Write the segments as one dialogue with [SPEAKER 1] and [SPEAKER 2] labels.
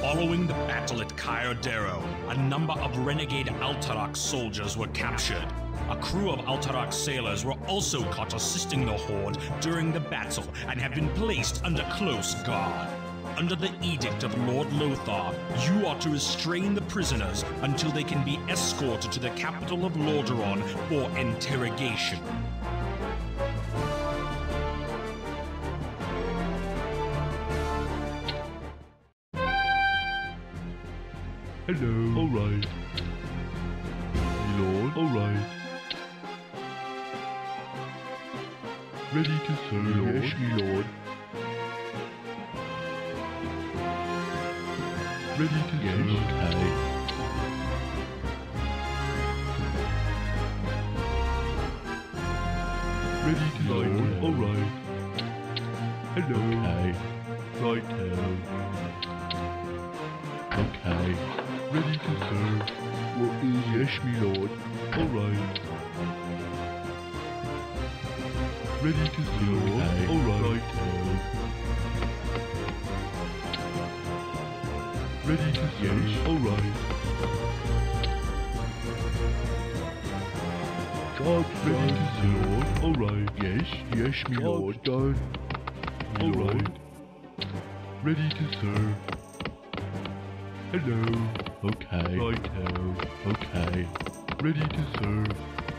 [SPEAKER 1] Following the battle at Kyodero, a number of renegade Alterac soldiers were captured. A crew of Alterac sailors were also caught assisting the Horde during the battle and have been placed under close guard. Under the edict of Lord Lothar, you are to restrain the prisoners until they can be escorted to the capital of Lordaeron for interrogation.
[SPEAKER 2] Hello. Alright. Lord. Alright. Ready to serve, Lord. Yes, me lord. Ready to serve. Okay. Ready to serve. Alright. Hello. Okay. Righto. Okay. Ready to serve. What is yes, me lord. Alright. Ready to serve. Okay. Alright. Ready to serve. Yes. Alright. Job ready to serve. Alright. Yes. Yes, me lord. Done. Alright. Ready to serve. Hello. Okay. Righto. Okay. Ready to serve.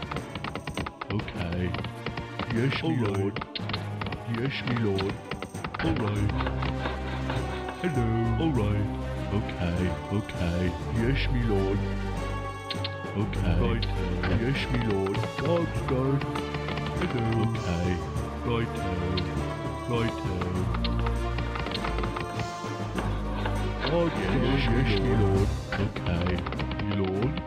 [SPEAKER 2] Okay. Yes, me lord. Yes, me lord. Alright. Hello. Alright. Okay. Okay. Yes, me lord. Okay. Righto. Yes, me lord. Job's done. Hello. Okay. Righto. Righto. Oh, yes, yes, me lord. Okay, me lord.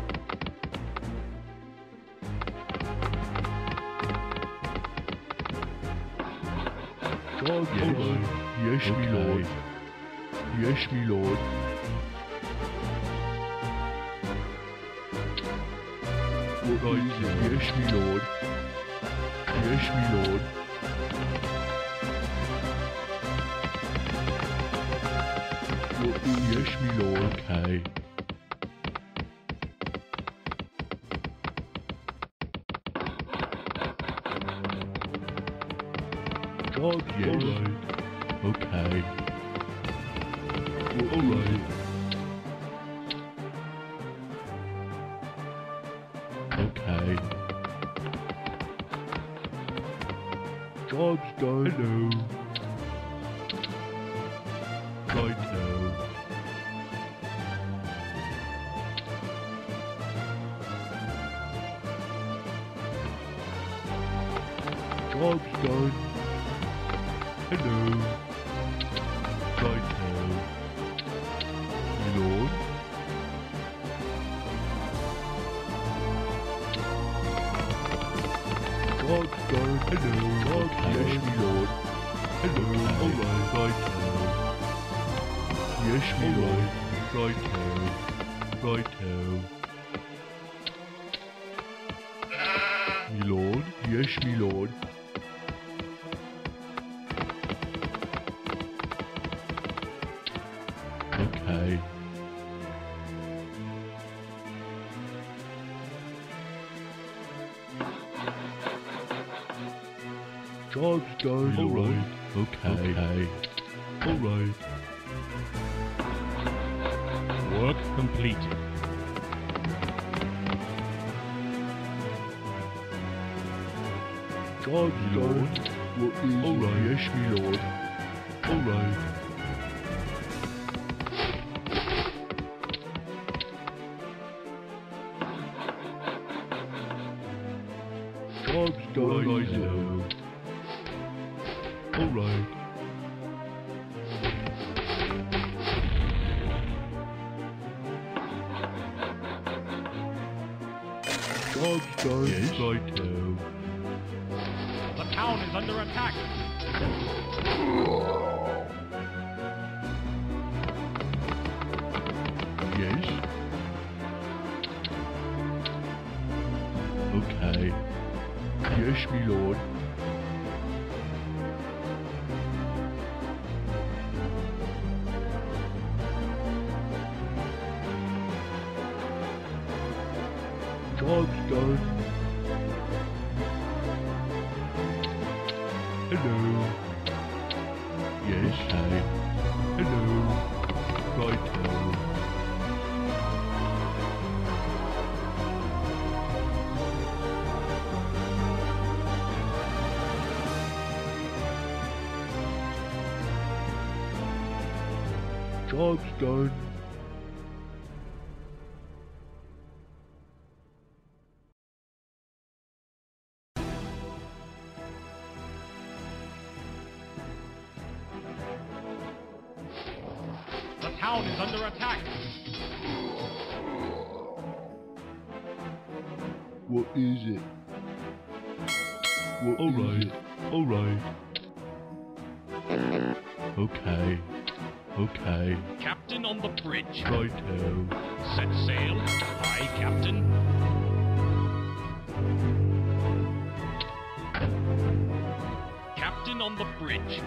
[SPEAKER 2] Oh, yes, yes, me lord. Yes, me lord. Right, yes, me lord. Yes, me lord. Yes, me lord. Okay. God, yes. Alright. Okay. Alright. Okay. Job's done. Hello. Righto. Job's done. Hello. Righto. My lord. Job's done. Hello. God, yes, my lord. Hello. Alright, righto. Yes, me lord. Righto. Righto. Me lord. Yes, me lord. Okay. Job's done. Alright. Okay. Okay. Alright.
[SPEAKER 1] Work completed.
[SPEAKER 2] Job's done. What is alright? Yes, me lord. Alright. Job's done. Righto. Alright. Job's done. Yes, righto.
[SPEAKER 1] The town is under attack.
[SPEAKER 2] Yes. Okay. Yes, me lord. Job's done. Hello. Yes, hi. Hello. Righto. Job's done.
[SPEAKER 1] The town is under attack.
[SPEAKER 2] What is it? What is it? Alright. Okay. Okay.
[SPEAKER 1] Captain on the bridge.
[SPEAKER 2] Righto.
[SPEAKER 1] Set sail. Aye, Captain. Captain on the bridge.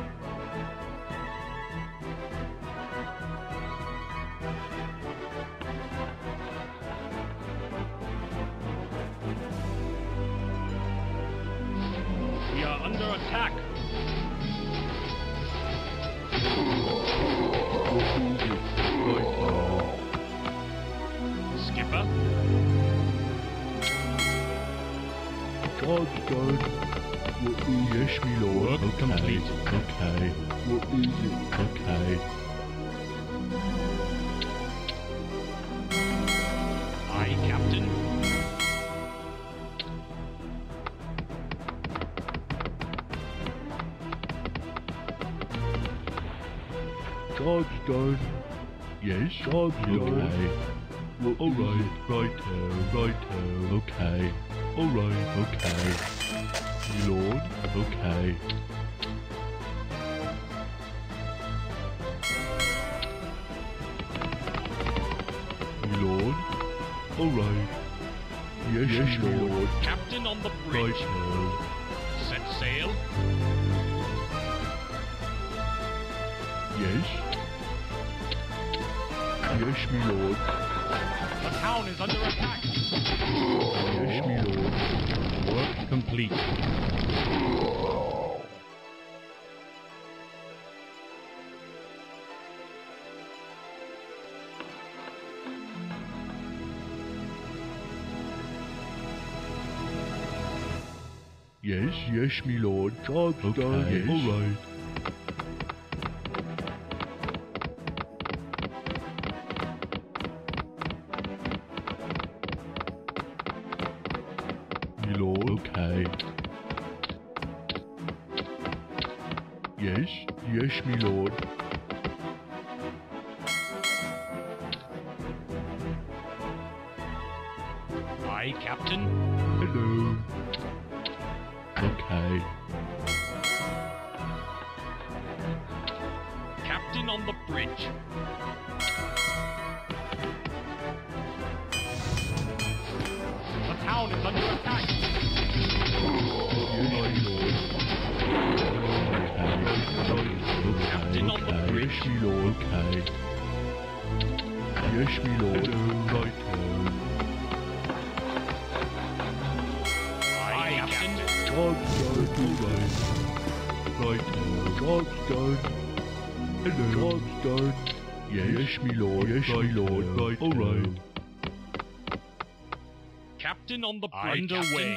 [SPEAKER 1] We are under attack.
[SPEAKER 2] What is it? Righto.
[SPEAKER 1] Skipper.
[SPEAKER 2] Job's done. What is it? Yes, me lord.
[SPEAKER 1] Work
[SPEAKER 2] Okay.
[SPEAKER 1] complete.
[SPEAKER 2] Okay. What is it? Okay.
[SPEAKER 1] Aye, Captain.
[SPEAKER 2] Job's done. Yes, job's done. Okay. Well, alright, righto, righto, okay. Alright, okay. Me lord, okay. Me lord, alright. Yes, me lord.
[SPEAKER 1] Captain on the bridge.
[SPEAKER 2] Righto.
[SPEAKER 1] Set sail.
[SPEAKER 2] Yes. Yes, me lord.
[SPEAKER 1] The town is under attack.
[SPEAKER 2] Yes, me lord.
[SPEAKER 1] Work complete.
[SPEAKER 2] Yes, yes, me lord. Job's
[SPEAKER 3] Okay,
[SPEAKER 2] done.
[SPEAKER 3] yes.
[SPEAKER 2] Alright. Me lord. Okay. Yes, yes, me lord.
[SPEAKER 1] Aye, Captain.
[SPEAKER 2] Hello. Okay.
[SPEAKER 1] Captain on the bridge. The town is under attack.
[SPEAKER 2] Yes, my lord. Okay.
[SPEAKER 1] Captain on the bridge.
[SPEAKER 2] Yes, me lord. Okay. Yes, me lord. Righto.
[SPEAKER 1] Aye, Captain.
[SPEAKER 2] Job's done. Alright. Righto. Job's done. Hello. Job's done. Yes, me lord. Yes, me lord. Right. Alright.
[SPEAKER 1] Captain on the bridge.
[SPEAKER 3] Aye,
[SPEAKER 1] Underway.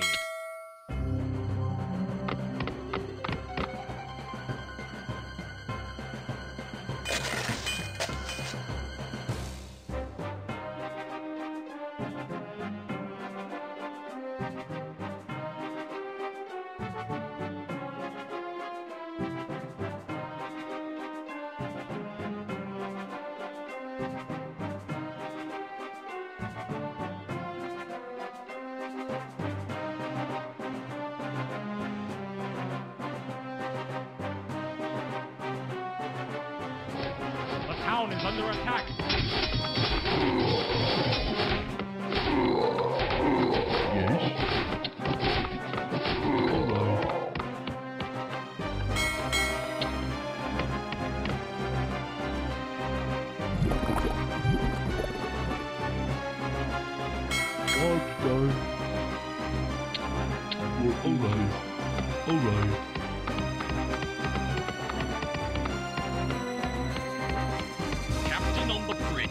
[SPEAKER 1] The town is under attack.
[SPEAKER 2] Yes. Alright. Job's done. Well, alright. Alright.
[SPEAKER 1] Captain on the bridge.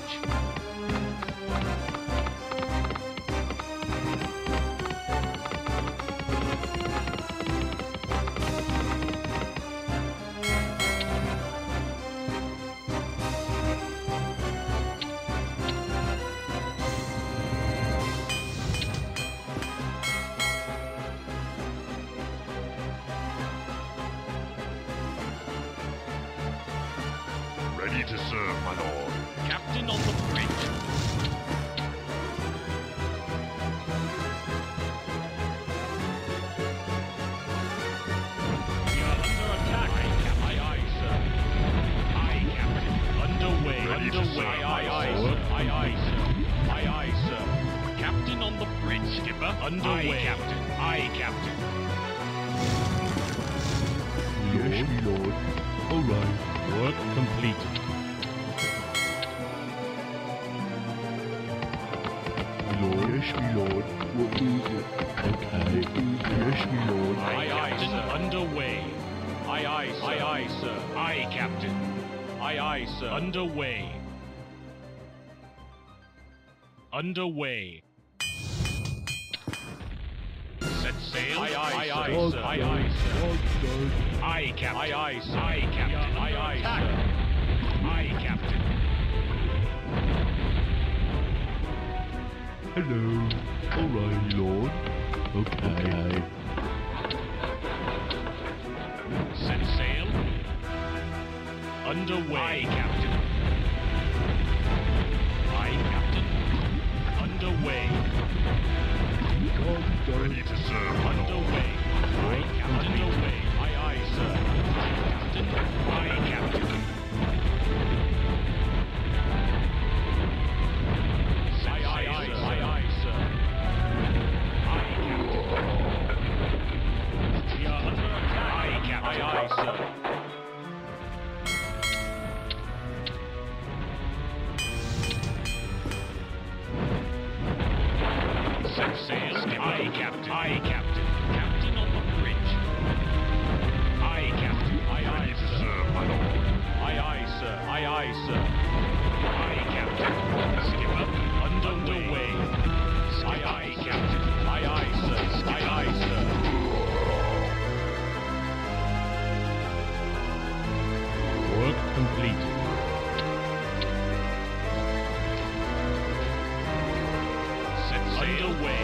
[SPEAKER 3] Ready to serve, my lord.
[SPEAKER 1] Captain on the bridge. We are under attack. Aye, aye, sir. Aye, Captain. Underway.
[SPEAKER 3] Ready to
[SPEAKER 1] Underway.
[SPEAKER 3] serve,
[SPEAKER 1] Aye,
[SPEAKER 3] my
[SPEAKER 1] aye,
[SPEAKER 3] lord.
[SPEAKER 1] sir. Aye, aye, sir. Aye, aye, sir. Captain on the bridge. Skipper. Underway. Aye, Captain. Aye, Captain.
[SPEAKER 2] Yes, my lord. Alright.
[SPEAKER 1] Work completed.
[SPEAKER 2] Lord. Yes, my lord. What is it? Okay. Yes, my lord.
[SPEAKER 1] Aye, Captain. Underway. Aye, aye, sir. Aye, aye, sir. Aye, Captain. Aye, aye, sir. Underway. Underway. Set sail. Aye, aye, aye,
[SPEAKER 2] Dog
[SPEAKER 1] sir.
[SPEAKER 2] done.
[SPEAKER 1] Aye, aye, sir.
[SPEAKER 2] Dog done.
[SPEAKER 1] Aye, Captain. Aye, aye, sir. Aye, Captain. Aye, aye, sir. Aye, Captain.
[SPEAKER 2] Hello. Alright, lord. Okay.
[SPEAKER 1] Set sail. Underway. Aye, Captain. Aye, Captain. Underway.
[SPEAKER 2] Dog done.
[SPEAKER 3] Ready to serve, my lord.
[SPEAKER 1] Underway. Aye, Captain. Underway. Aye, aye, sir. Captain. Aye, Captain. Aye, aye, aye, sir. Aye, aye, sir. Aye, Captain. We are under attack. Aye, Captain. Aye, aye, sir. Set sail. Aye, Captain. Aye, Captain. Captain on the bridge. Aye, Captain. Aye, aye,
[SPEAKER 3] Ready to
[SPEAKER 1] sir.
[SPEAKER 3] serve, my lord.
[SPEAKER 1] Aye, aye, sir. Aye, aye, sir. Aye, Captain. Skipper. Underway. Aye, aye, Captain. Aye, aye, sir. Aye, aye, sir. Work completed. Set sail. Underway.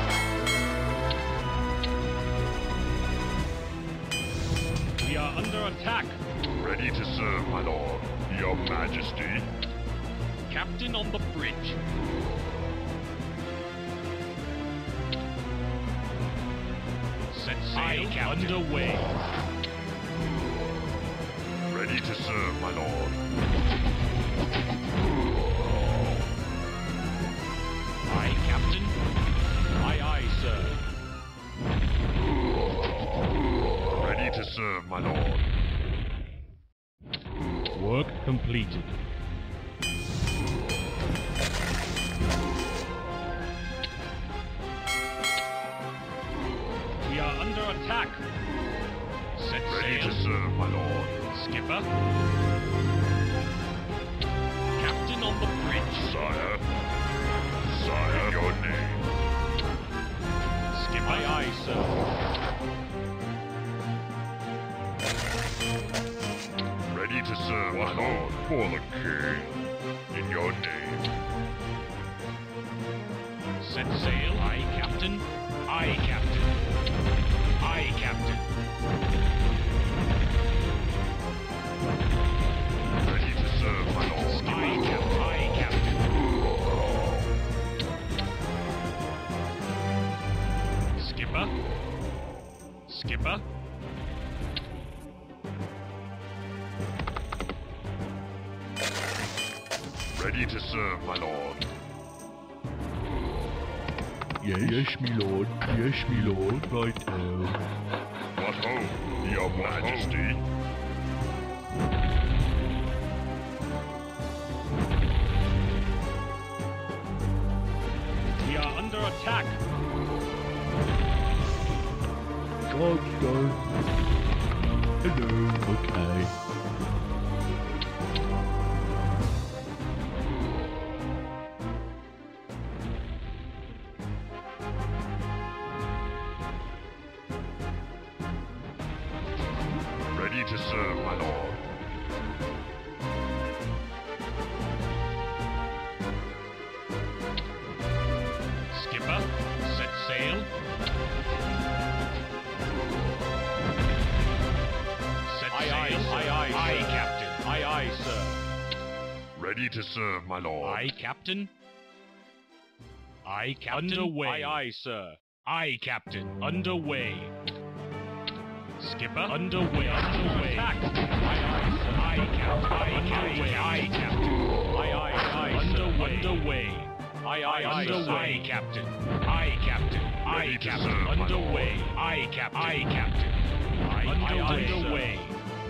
[SPEAKER 1] We are under attack.
[SPEAKER 3] Ready to serve, my lord. Your Majesty.
[SPEAKER 1] Captain on the bridge. Set sail. Underway.
[SPEAKER 3] Ready to serve, my lord.
[SPEAKER 1] Aye, Captain. Aye, aye, sir.
[SPEAKER 3] Ready to serve, my lord.
[SPEAKER 1] Work completed. We are under attack. Set
[SPEAKER 3] Ready to
[SPEAKER 1] sail.
[SPEAKER 3] serve, my lord.
[SPEAKER 1] Skipper. Captain on the bridge.
[SPEAKER 3] Sire. Sire, your name.
[SPEAKER 1] Skipper. Aye, aye, sir.
[SPEAKER 3] Ready to serve, my lord. For the king. In your name.
[SPEAKER 1] Set sail. Aye, Captain. Aye, Captain. Aye, Captain.
[SPEAKER 3] Ready to serve, my lord.
[SPEAKER 1] Aye, Captain. Aye, Captain. Skipper. Skipper.
[SPEAKER 3] Ready to serve, my lord.
[SPEAKER 2] Yes, my lord. Yes, my lord. Right now.
[SPEAKER 3] What ho, your Majesty.
[SPEAKER 1] We are under attack. attack!
[SPEAKER 2] Job's done. Hello. Okay.
[SPEAKER 3] Ready to serve, my lord.
[SPEAKER 1] Skipper, set sail. Set sail. Aye, Captain. Aye, sir.
[SPEAKER 3] Ready to serve, my lord.
[SPEAKER 1] Aye, Captain. Aye, Captain. Underway. Aye, sir. Aye, Captain. Underway. Skipper. Underway. Attack. Aye, sir. Aye, Captain. Underway. Aye, Captain. Aye, sir. Underway. Aye, Captain. Aye, Captain. Aye, Captain. Underway. Aye, Captain. Aye, Captain. Underway.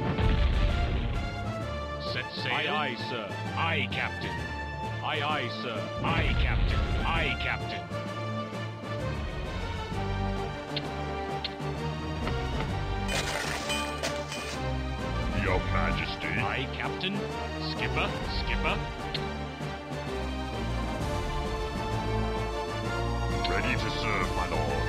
[SPEAKER 1] Set sail. Aye, sir. Aye, Captain. Aye, sir. Aye, Captain. Aye, Captain.
[SPEAKER 3] Your Majesty.
[SPEAKER 1] Aye, Captain. Skipper. Skipper.
[SPEAKER 3] Ready to serve, my lord.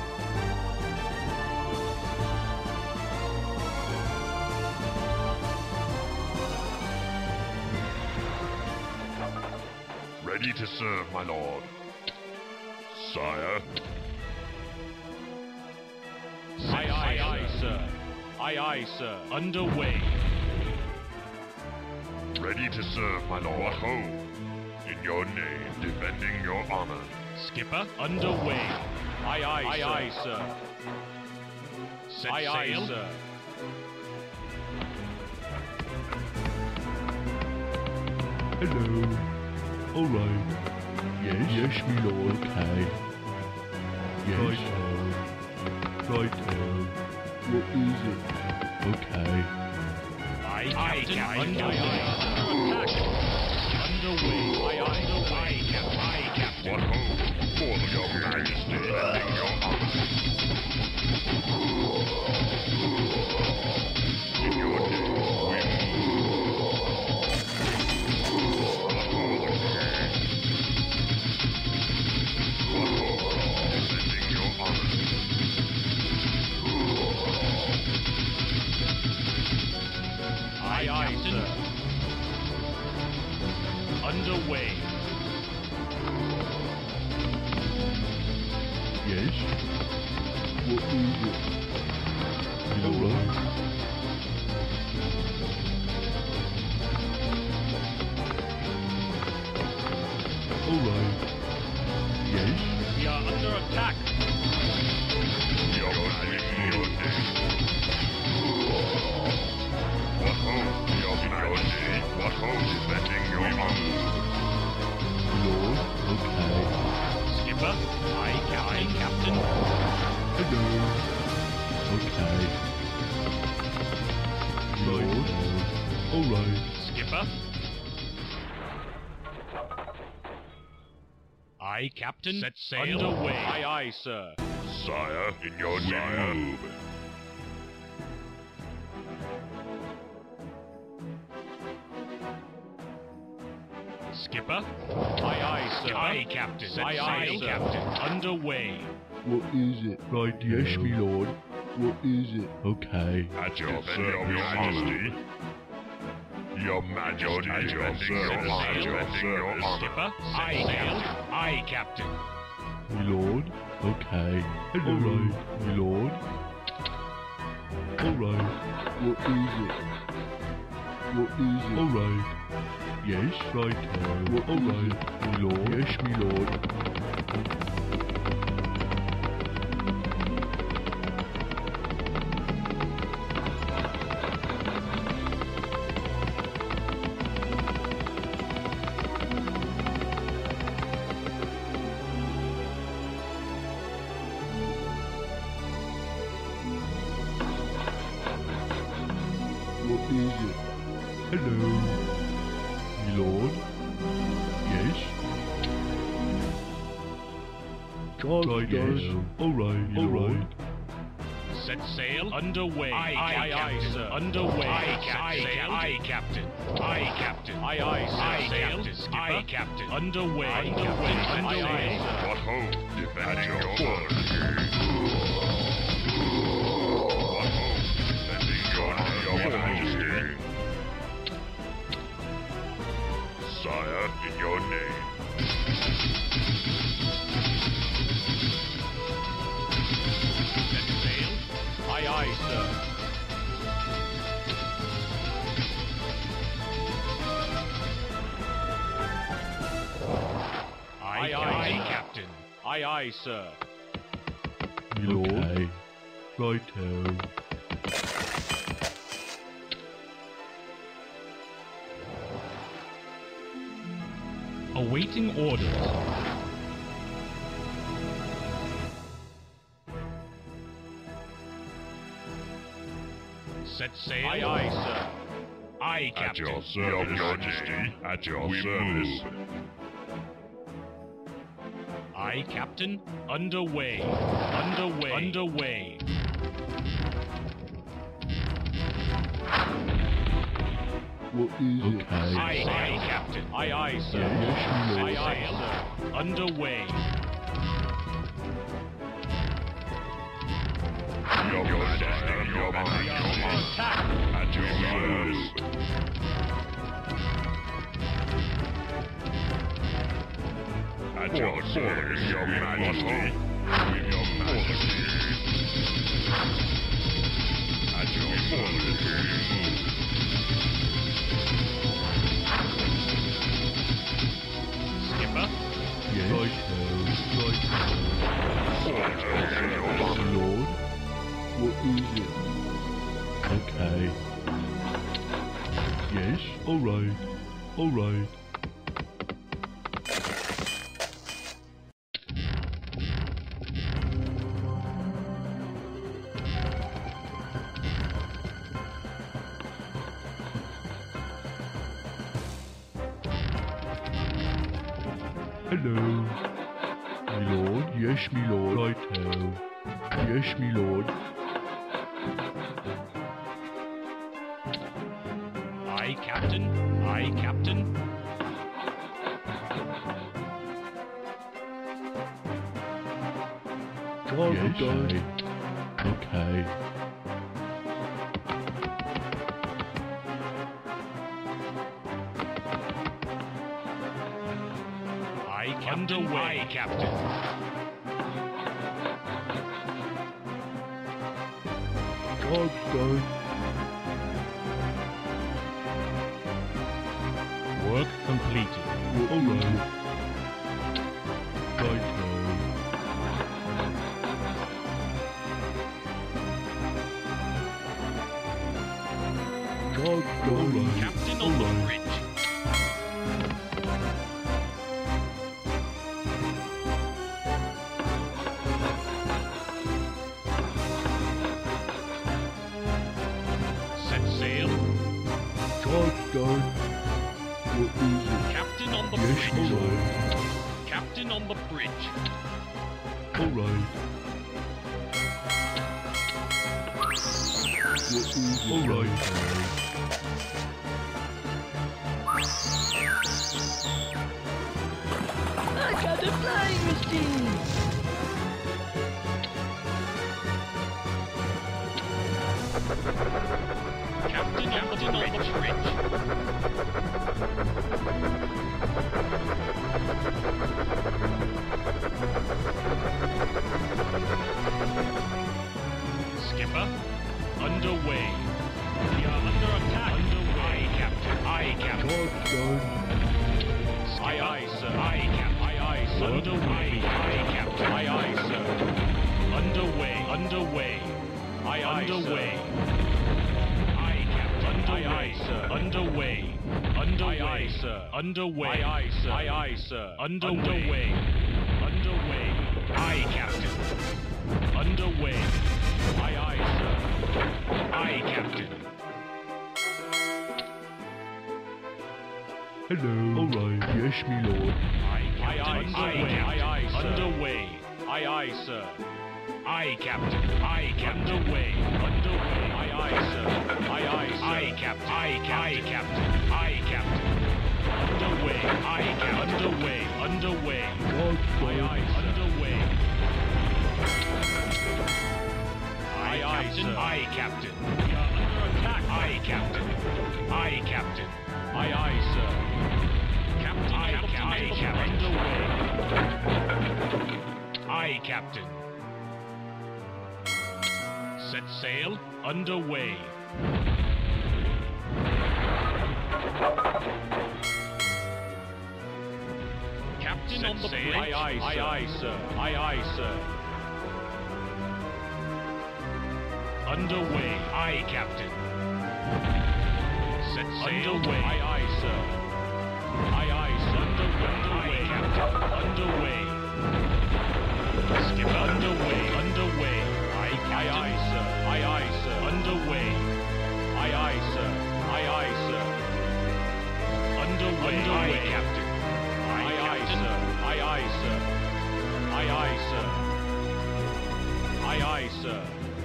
[SPEAKER 3] Ready to serve, my lord. Sire.
[SPEAKER 1] Aye, sir. Aye, sir. Underway.
[SPEAKER 3] Ready to serve, my lord. What ho! In your name, defending your honor.
[SPEAKER 1] Skipper. Underway. Aye, sir. Set sail. Sir.
[SPEAKER 2] Hello. All right. Yes, my lord. Okay. Yes. Right. What is it? Okay.
[SPEAKER 1] Aye, Captain. Underway. Underway, Captain. Aye, Captain.
[SPEAKER 3] What ho! For your Majesty, defending your honor. In your name, defending your honor.
[SPEAKER 1] Aye, sir. Underway.
[SPEAKER 2] Yes. What is it? All right. All right. Yes.
[SPEAKER 1] We are under attack.
[SPEAKER 3] Your Majesty, your name. What ho! Your Majesty, what ho! Defending your honor.
[SPEAKER 2] Lord. Okay.
[SPEAKER 1] Skipper. Aye, Captain.
[SPEAKER 2] Hello. Okay. Lord. All right.
[SPEAKER 1] Skipper. Aye, Captain. Set sail. Underway. Aye, sir.
[SPEAKER 3] Sire, in your name.
[SPEAKER 1] Skipper. Aye, sir. Aye, Captain. Set sail. Captain. Underway.
[SPEAKER 2] What is it? Right, yes, my lord. What is it? Okay.
[SPEAKER 3] At your Majesty. Your Majesty, at your service.
[SPEAKER 1] Skipper. Aye, Captain. Aye, Captain.
[SPEAKER 2] My lord. Okay. Hello. All right, my lord. All right. What is it? What is it? All right. Yes, right. What? All right, my lord. Yes, my lord. What is it? Hello. My lord? Yes? Right, yes. Alright.
[SPEAKER 1] Set sail. Underway. Aye, sir. Underway. Aye, Captain. Aye, Captain. Aye, sir. Sail. Skipper. Aye, Captain. Underway. Underway.
[SPEAKER 3] What ho? Defending your order, King. What ho? Defending your Majesty. Sire, in your name.
[SPEAKER 1] Set sail. Aye, sir. Aye, Captain. Aye, sir.
[SPEAKER 2] Okay. Righto.
[SPEAKER 1] Awaiting orders. Set sail. Aye, sir. Aye, Captain.
[SPEAKER 3] At your service, your Majesty. At your service.
[SPEAKER 1] Aye, Captain. Underway. Underway.
[SPEAKER 2] What is it? Okay.
[SPEAKER 1] Aye, Captain. Aye, sir.
[SPEAKER 2] Yes, my lord.
[SPEAKER 1] Aye, sir. Underway.
[SPEAKER 3] Your Majesty, your Majesty.
[SPEAKER 1] Attack.
[SPEAKER 3] At your service. At your service, your Majesty. Your Majesty. At your service.
[SPEAKER 1] Skipper.
[SPEAKER 2] Yes. Righto. Lord. What is it? Okay. Yes. Alright. Hello. My lord. Yes, me lord. Righto. Yes, me lord.
[SPEAKER 1] Aye, Captain. Aye, Captain.
[SPEAKER 2] Yes, okay.
[SPEAKER 1] Aye, Captain. Aye, Captain.
[SPEAKER 2] Job's done.
[SPEAKER 1] Work completed.
[SPEAKER 2] Alright. Righto. Job's done.
[SPEAKER 1] Captain on the bridge. Set sail.
[SPEAKER 2] Job's done. What is it?
[SPEAKER 1] Captain on the
[SPEAKER 2] Yes,
[SPEAKER 1] bridge.
[SPEAKER 2] alright.
[SPEAKER 1] Captain on the bridge.
[SPEAKER 2] Alright. What is it? Alright.
[SPEAKER 4] I got a flying machine!
[SPEAKER 1] Captain on the bridge. Skipper, underway. We are under attack. Underway. Aye, Captain. Aye, Captain.
[SPEAKER 2] Job's done.
[SPEAKER 1] Aye, sir. Aye, Captain. Aye, sir. Underway. Aye, Captain. Aye, sir. Underway. Aye, underway. Aye, Captain. Aye, sir. Underway. Aye, sir. Underway. Aye, sir. Aye, sir. Underway. Aye, Captain. Underway. Aye, sir. Aye, Captain.
[SPEAKER 2] Hello. Alright. Yes, me lord.
[SPEAKER 1] Aye, sir. Underway. Aye, aye, sir. Aye, Captain. Aye, Captain. Underway. Underway. Aye, aye, sir. Aye, aye, sir. Aye, Captain. Aye, Captain. Aye, Captain. Underway. Aye, Captain. Underway. Underway. Aye, aye, underway. Aye, aye, sir. Aye, Captain. We are under attack. Aye, Captain. Aye, Captain. Aye, aye, sir. Captain, aye, Captain. Underway. Aye, Captain. Set sail. Underway. Captain set on the sail. Aye, aye, sir. Aye, aye, sir. Aye, aye, sir. Underway. Aye, Captain. Set sail. Underway. Aye, aye, sir. Aye, aye, sir. Underway. Aye, Captain. Underway. Skip underway. Underway. Aye, Captain. Aye, aye, sir. Aye, aye, sir. Underway. Aye, aye, sir. Aye, aye, sir. Underway. Aye, Captain. Aye, aye, sir. Aye, aye, sir. Aye, aye, sir. Aye, aye, sir.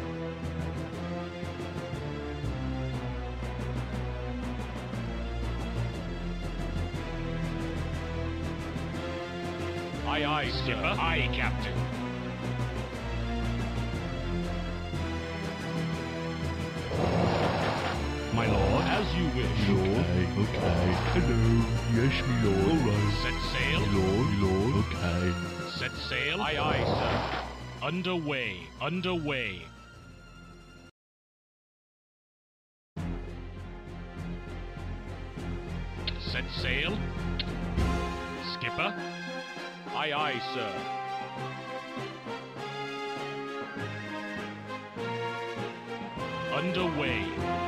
[SPEAKER 1] Aye, aye, skipper. Aye, Captain. My lord, as you wish.
[SPEAKER 2] Okay. Hello. Yes, me lord. All right.
[SPEAKER 1] Set sail.
[SPEAKER 2] Me lord. Okay.
[SPEAKER 1] Set sail. Aye, aye, sir. Underway. Underway. Set sail. Skipper. Aye, aye, sir. Underway.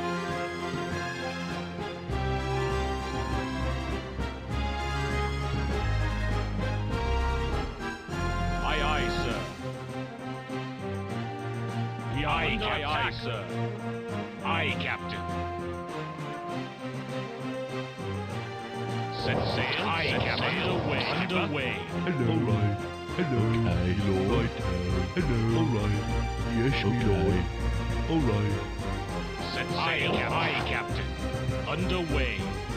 [SPEAKER 1] Aye, aye, sir. We are under attack. Aye, sir. Aye, Captain. Set sail. Aye, Captain. Underway. Underway.
[SPEAKER 2] Hello. All right. Hello. Okay, lord. Right. Hello. All right. Yes, me lord. All right.
[SPEAKER 1] Set sail. Aye, Captain. Underway.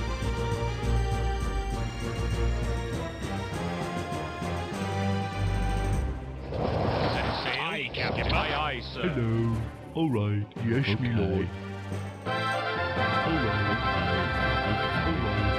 [SPEAKER 1] Set sail. Aye, Captain. Aye, aye, sir.
[SPEAKER 2] Hello. All right. Yes, me lord. All right. Okay. All right.